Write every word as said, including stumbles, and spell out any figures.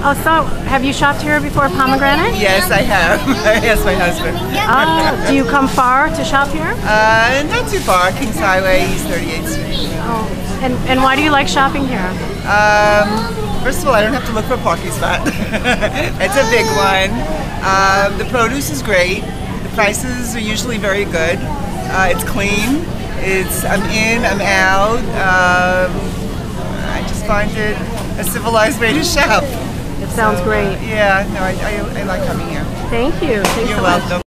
Oh, so have you shopped here before, Pomegranate? Yes, I have. Yes, my husband. Oh, do you come far to shop here? Uh, not too far. Kings Highway, East thirty-eighth Street. Oh, and, and why do you like shopping here? Um, first of all, I don't have to look for a parking spot. It's a big one. Um, the produce is great. The prices are usually very good. Uh, it's clean. It's I'm in, I'm out. Um, I just find it a civilized way to shop. It sounds so, great. Uh, yeah, no, I, I, I like coming here. Thank you. Thanks You're so much. welcome.